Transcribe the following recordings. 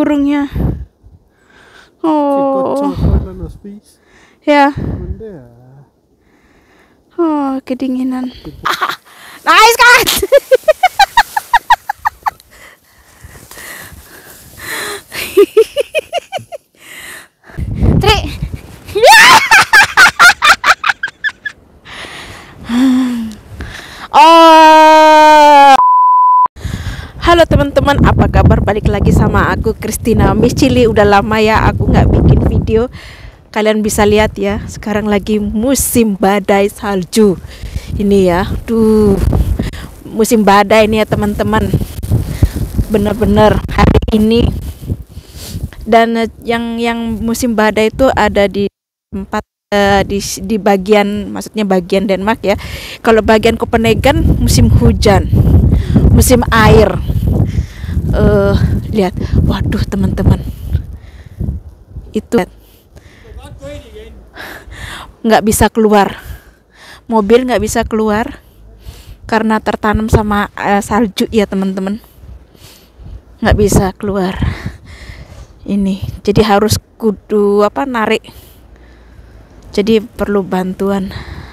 burungnya. Oh. Ya. Oh, kedinginan. Nice kan? Tri. Oh. Halo teman-teman, apa kabar? Balik lagi sama aku Christina Miss Chili. Udah lama ya aku nggak bikin video. Kalian bisa lihat ya, sekarang lagi musim badai salju. Ini ya, musim badai ini ya teman-teman. Bener-bener hari ini. Dan yang musim badai itu ada di tempat di bagian, maksudnya bagian Denmark ya. Kalau bagian Copenhagen musim hujan, musim air. Lihat, waduh teman-teman, itu nggak bisa keluar, mobil nggak bisa keluar karena tertanam sama salju ya teman-teman, nggak bisa keluar. Ini jadi harus kudu narik, jadi perlu bantuan.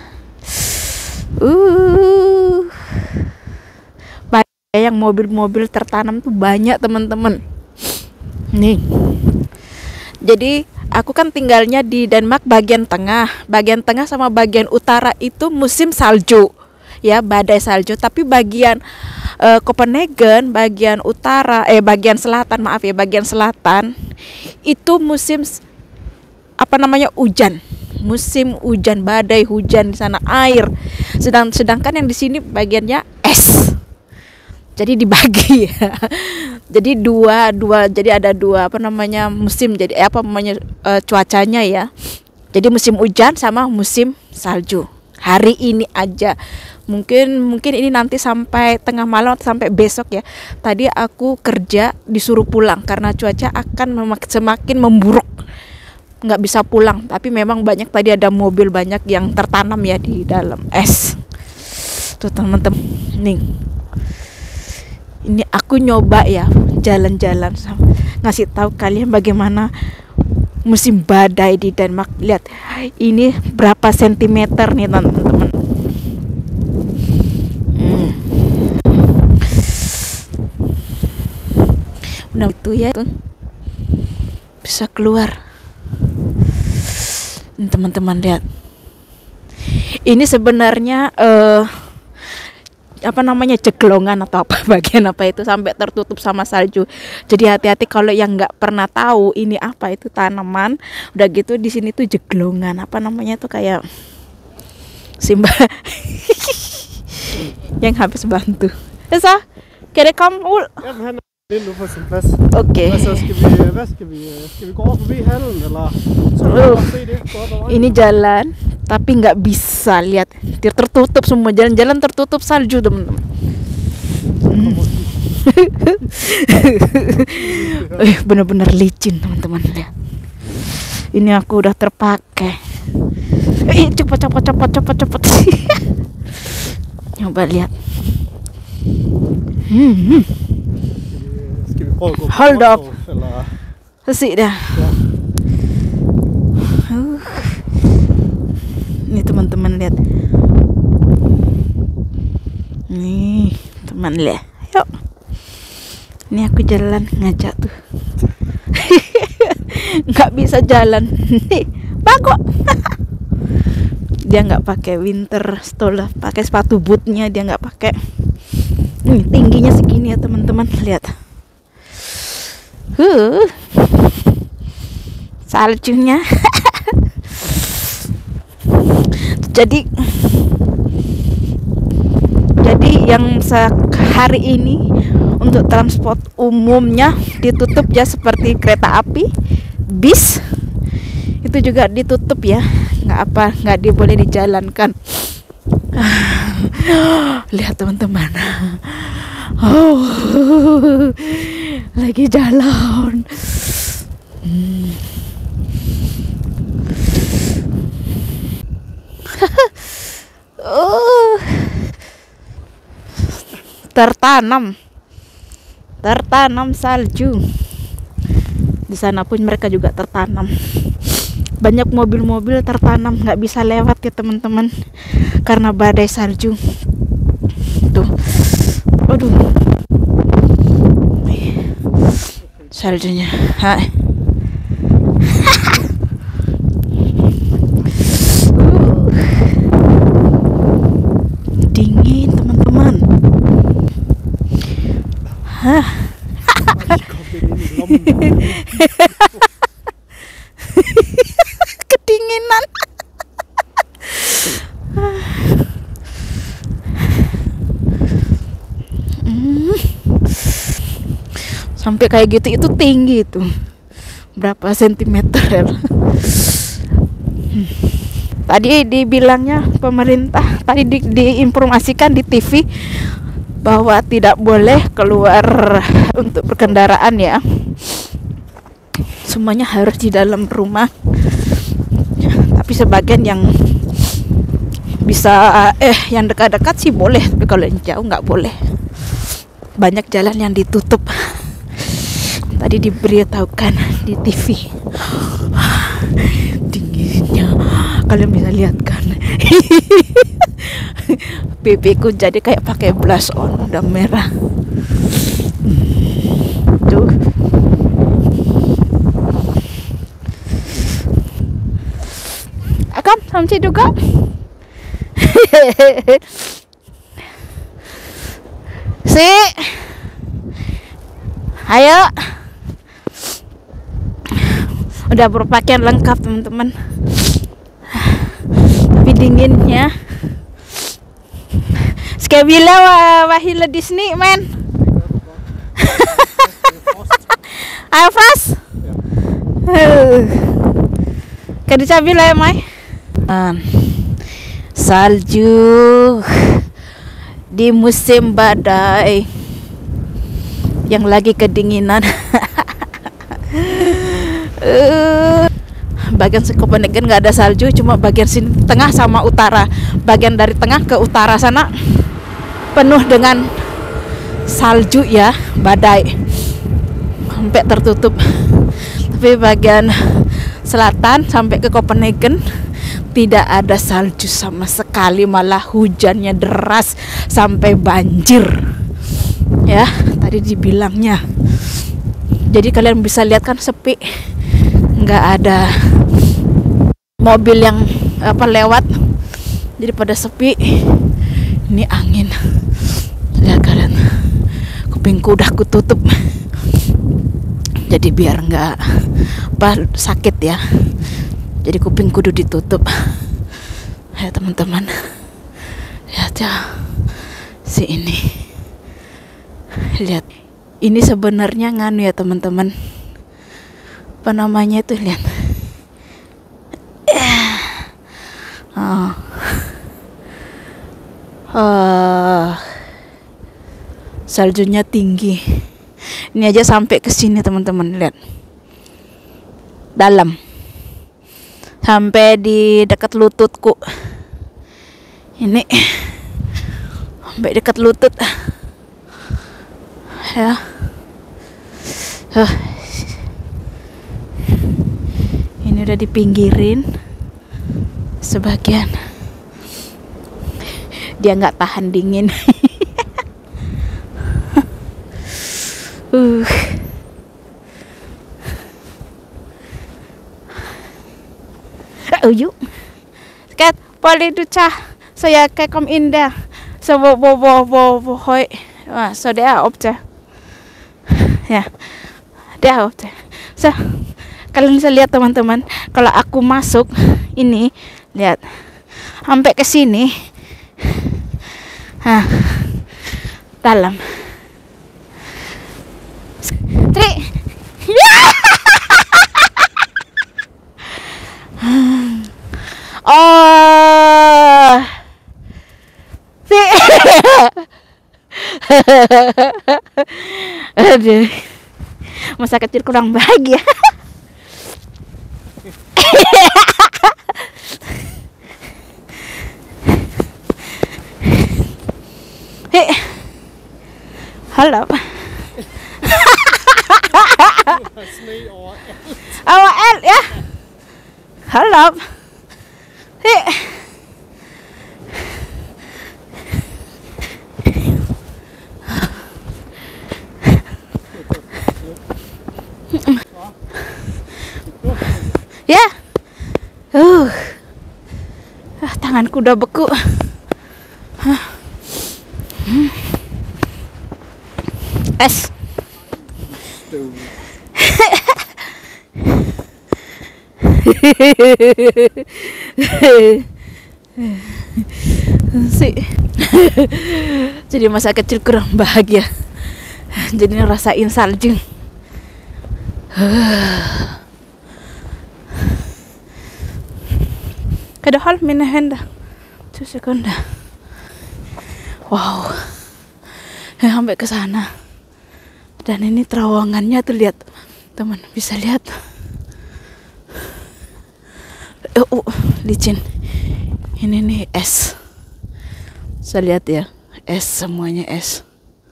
Yang mobil-mobil tertanam tuh banyak teman-teman. Nih, jadi aku kan tinggalnya di Denmark bagian tengah sama bagian utara itu musim salju ya, badai salju. Tapi bagian Copenhagen bagian bagian selatan itu musim hujan, musim hujan, badai hujan di sana, air. Sedangkan yang di sini bagiannya es. Jadi dibagi ya. Jadi dua jadi ada dua musim, jadi cuacanya ya. Jadi musim hujan sama musim salju. Hari ini aja. Mungkin ini nanti sampai tengah malam atau sampai besok ya. Tadi aku kerja disuruh pulang karena cuaca akan semakin memburuk. Nggak bisa pulang, tapi memang banyak tadi ada mobil banyak yang tertanam ya di dalam es. Tuh teman-teman, nih. Ini aku nyoba ya jalan-jalan ngasih tahu kalian bagaimana musim badai di Denmark. Lihat, ini berapa sentimeter nih teman-teman. Udah itu ya, bisa keluar. Ini teman-teman lihat. Ini sebenarnya ceklongan atau bagian itu sampai tertutup sama salju. Jadi hati-hati kalau yang nggak pernah tahu ini apa itu tanaman. Udah gitu di sini tuh jeglongan, kayak Simba yang habis bantu. Esa, kan det komme ud? Ind nu på sin plads. Okay. Altså, skal vi gå over forbi hallen, eller så kan du se det godt over? Ini jalan, tapi nggak bisa lihat, tertutup semua, jalan-jalan tertutup salju teman-teman. Bener-bener licin teman-teman lihat. Ini aku udah terpakai. Cepet. Coba lihat. Hold up. Sesi dah. Ini teman-teman lihat. Nih teman lihat. Yuk. Ini aku jalan ngajak tuh. Nggak bisa jalan. Nih, bagus. Dia nggak pakai winter stole, pakai sepatu bootnya dia nggak pakai. Ini tingginya segini ya teman-teman lihat. Saljunya. jadi yang hari ini untuk transport umumnya ditutup ya, seperti kereta api, bis itu juga ditutup ya, nggak boleh dijalankan. Lihat teman-teman, lagi jalan. Tertanam salju. Di sana pun mereka juga tertanam. Banyak mobil-mobil tertanam, nggak bisa lewat ya teman-teman, karena badai salju. Tuh, aduh, saljunya. Hai. Dingin teman-teman. Hah. Kedinginan. Sampai kayak gitu, itu tinggi itu berapa sentimeter. Tadi dibilangnya pemerintah, tadi diinformasikan di TV bahwa tidak boleh keluar untuk berkendaraan ya, semuanya harus di dalam rumah. Tapi sebagian yang bisa yang dekat-dekat sih boleh, tapi kalau yang jauh nggak boleh. Banyak jalan yang ditutup. Tadi diberitahukan di TV. Dinginnya, kalian bisa lihat kan. Pipiku jadi kayak pakai blush on, udah merah. Tuh. Akan sampai juga. Si, ayo. Udah berpakaian lengkap teman-teman. Tapi dinginnya. Skabila wahila Disney man. Ayo fast. Kadi sabila ya mai. Salju di musim badai yang lagi kedinginan. Bagian Copenhagen nggak ada salju, cuma bagian sini tengah sama utara. Bagian dari tengah ke utara sana penuh dengan salju ya, badai sampai tertutup. Tapi bagian selatan sampai ke Copenhagen tidak ada salju sama sekali, malah hujannya deras sampai banjir. Ya, tadi dibilangnya. Jadi kalian bisa lihat kan sepi, nggak ada mobil yang lewat, jadi pada sepi. Ini angin, lihat kalian, kupingku udah kututup, jadi biar nggak sakit ya, jadi kuping kudu ditutup. Ya teman-teman, lihat ya, si ini, lihat, ini sebenarnya nganu ya teman-teman, apa namanya itu, lihat. Saljunya tinggi. Ini aja sampai ke sini teman-teman, lihat. Dalam. Sampai di dekat lututku. Ini sampai dekat lutut. Ya. Ini udah dipinggirin sebagian. Dia nggak tahan dingin. Yuk. Skat, boleh duca. Saya kayak kom in där. Så hvor høj. Så det er op til. Ya. Det er op til. So, kalian bisa lihat teman-teman, kalau aku masuk ini, lihat. Sampai ke sini. Dalam. Tri. Oh. Aduh. Masa kecil kurang bahagia. Halo. Sne over alt. Overalt, ja. Hold op. Hey. Ya. Tanganku udah beku. Es. Sih. Jadi masa kecil kurang bahagia. Jadi ngerasain salju. Kedahal mina henda 2 sekunda. Wow, sampai ke sana. Dan ini terowongannya tuh, lihat teman, bisa lihat. Licin. Ini nih es. Saya lihat ya, es, semuanya es.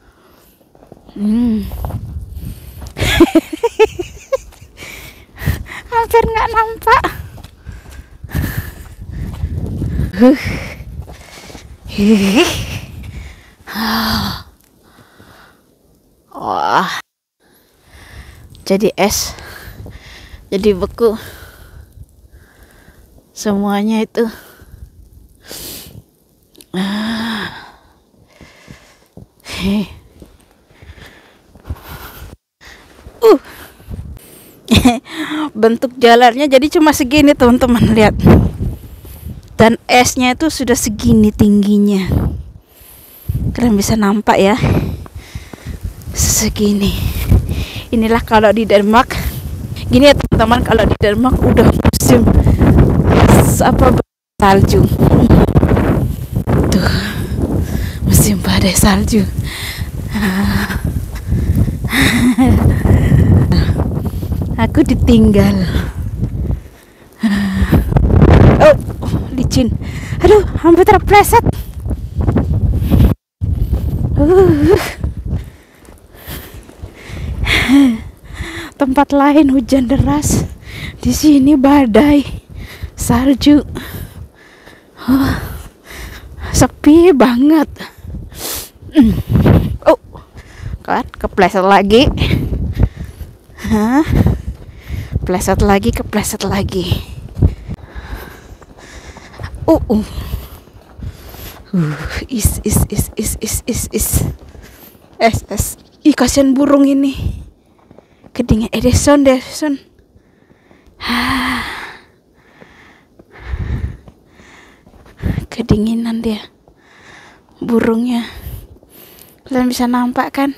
Hampir nggak nampak. Wah, jadi es, jadi beku. Semuanya itu. Bentuk jalannya jadi cuma segini, teman-teman, lihat. Dan esnya itu sudah segini tingginya. Kalian bisa nampak ya, segini. Inilah kalau di Denmark. Gini ya teman-teman, kalau di Denmark udah musim salju. Tuh, musim badai salju. Aku ditinggal. Oh, licin. Aduh, hampir terpleset. Tempat lain hujan deras, di sini badai salju. Sepi banget. Kan kepleset lagi. Kepleset lagi. Es. Ih, kasihan burung ini. Kedingin. Deson. Kedinginan dia. Burungnya. Kalian bisa nampak kan?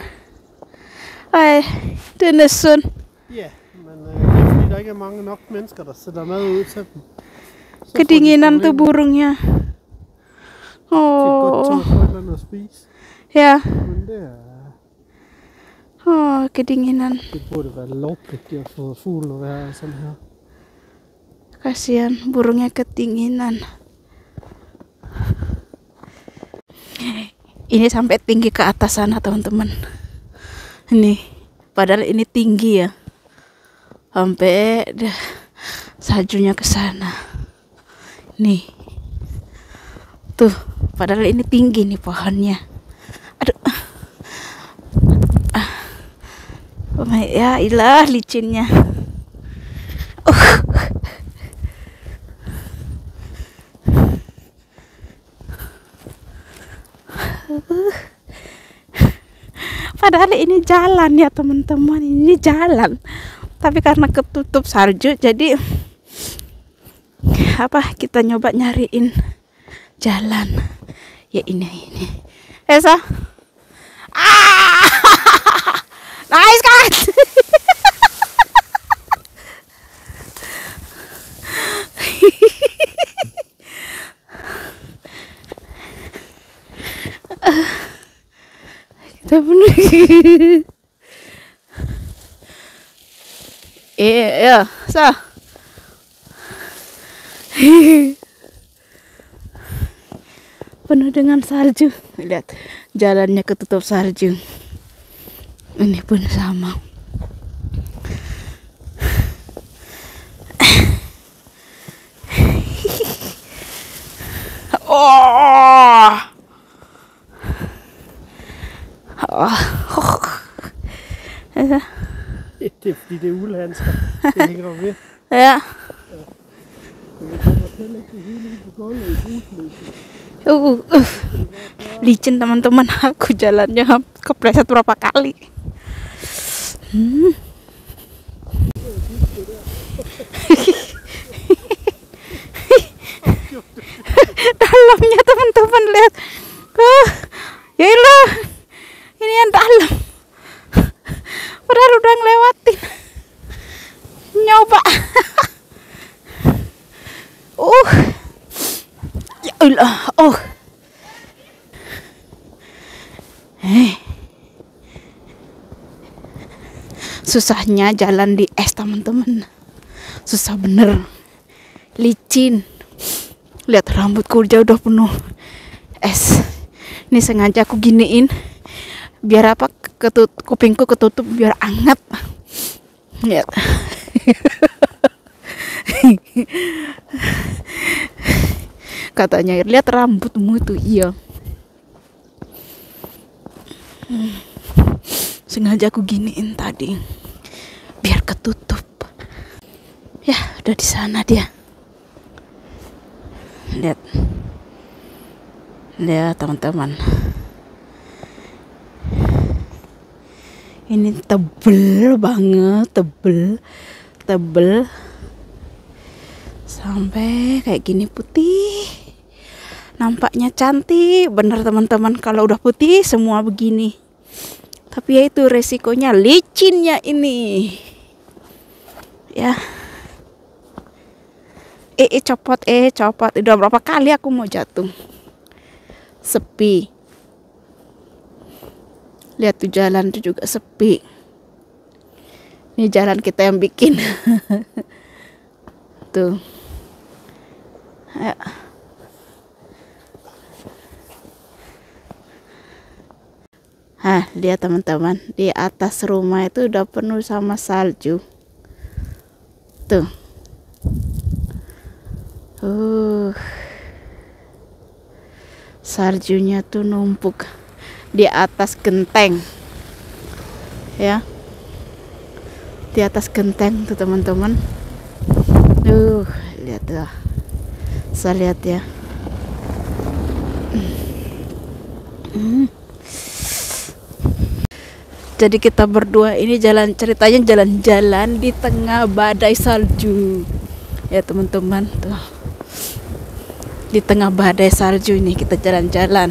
Deson. Ja, men fordi der ikke er mange nok mennesker, der sætter mad ud til dem. Kedinginan tuh burungnya. De kan godt tage for et eller andet at spise. Ya. Men det er... Kedinginan. Det burde være lovpligtigt at få fuglen at være sådan her. Kasihan burungnya kedinginan. Ini sampai tinggi ke atas sana, teman-teman. Ini, padahal ini tinggi ya. Sampai saljunya ke sana. Nih. Tuh, padahal ini tinggi nih pohonnya. Aduh. Ya ilah licinnya. Padahal ini jalan ya teman-teman, ini jalan. Tapi karena ketutup salju, jadi kita nyoba nyariin jalan. Ya ini. Esa. Nice kan? Kita bener. Ya, penuh dengan salju. Lihat, jalannya ketutup salju. Ini pun sama. Oh. Oh. Det er fordi, det er uldhandsker. Det hænger jo ved. Ya. Men vi kommer til at lægge det hele ud på gulvet i brusløsning. Licin teman-teman, aku jalannya kepleset berapa kali. Dalamnya teman-teman, lihat. Ya ilah, ini yang dalam. Padahal udah ngelewatin. Nyoba. Ya Allah. Susahnya jalan di es teman-teman. Susah bener. Licin. Lihat rambutku udah penuh es. Ini sengaja aku giniin biar apa, kupingku ketutup biar anget. Lihat. Katanya, lihat rambutmu itu. Iya. Sengaja aku giniin tadi biar ketutup. Ya, udah di sana dia. Lihat. Lihat teman-teman. Ini tebel banget, tebel. Sampai kayak gini putih. Nampaknya cantik bener teman-teman kalau udah putih semua begini. Tapi ya itu resikonya, licinnya ini. Ya. Copot. Udah berapa kali aku mau jatuh. Sepi. Lihat tuh jalan tuh juga sepi. Ini jalan kita yang bikin. Tuh. Ayo. Lihat teman-teman, di atas rumah itu udah penuh sama salju. Tuh. Saljunya tuh numpuk di atas genteng. Ya. Di atas genteng tuh teman-teman. Lihat tuh. Saya lihat ya. Jadi kita berdua ini ceritanya jalan-jalan di tengah badai salju. Ya teman-teman tuh. Di tengah badai salju ini kita jalan-jalan.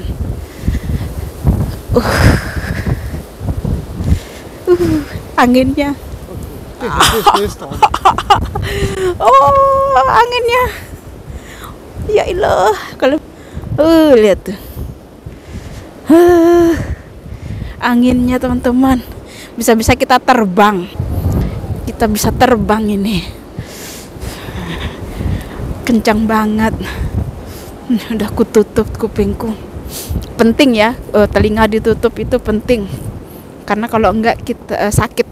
Anginnya. Anginnya. Ya ilah, kalau lihat tuh. Anginnya teman-teman, bisa-bisa kita terbang. Kita bisa terbang ini. Kencang banget. Udah kututup kupingku. Penting ya, telinga ditutup itu penting. Karena kalau enggak kita sakit.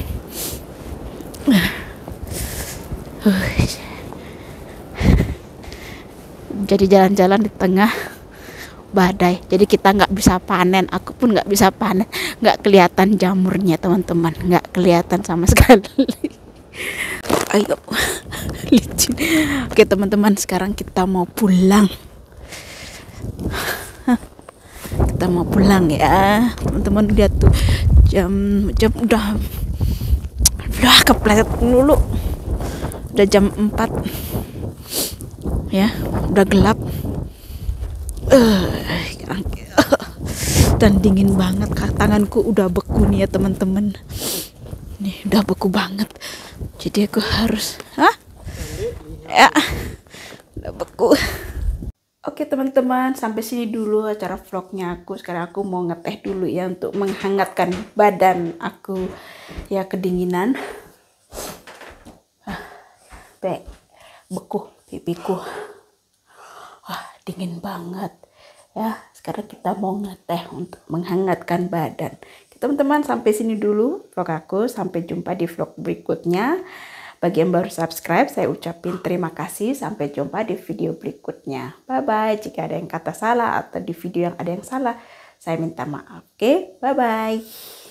Jadi jalan-jalan di tengah badai, jadi kita nggak bisa panen, aku pun nggak bisa panen, nggak kelihatan jamurnya teman-teman, nggak kelihatan sama sekali. Ayo, licin. Oke teman-teman, sekarang kita mau pulang. Kita mau pulang ya teman-teman. Lihat tuh jam udah kepleset dulu, udah jam 4 ya, udah gelap. Dan dingin banget, tanganku udah beku nih ya teman-teman. Nih udah beku banget. Jadi aku harus ya, udah beku. Oke teman-teman, sampai sini dulu acara vlognya aku. Sekarang aku mau ngeteh dulu ya untuk menghangatkan badan aku ya, kedinginan. Beku pipiku. Dingin banget. Ya, sekarang kita mau ngeteh untuk menghangatkan badan. Teman-teman, sampai sini dulu vlog aku. Sampai jumpa di vlog berikutnya. Bagi yang baru subscribe, saya ucapin terima kasih. Sampai jumpa di video berikutnya. Bye-bye. Jika ada yang kata salah atau di video yang ada yang salah, saya minta maaf. Oke, bye-bye.